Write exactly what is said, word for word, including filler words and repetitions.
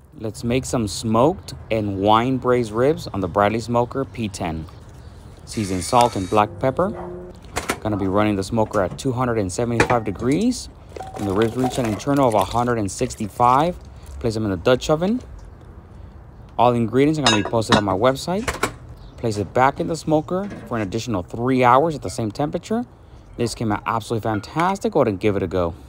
Let's make some smoked and wine braised ribs on the Bradley Smoker P ten. Seasoned salt and black pepper. Gonna be running the smoker at two hundred seventy-five degrees. And the ribs reach an internal of one hundred sixty-five. Place them in the Dutch oven. All the ingredients are gonna be posted on my website. Place it back in the smoker for an additional three hours at the same temperature. This came out absolutely fantastic. Go ahead and give it a go.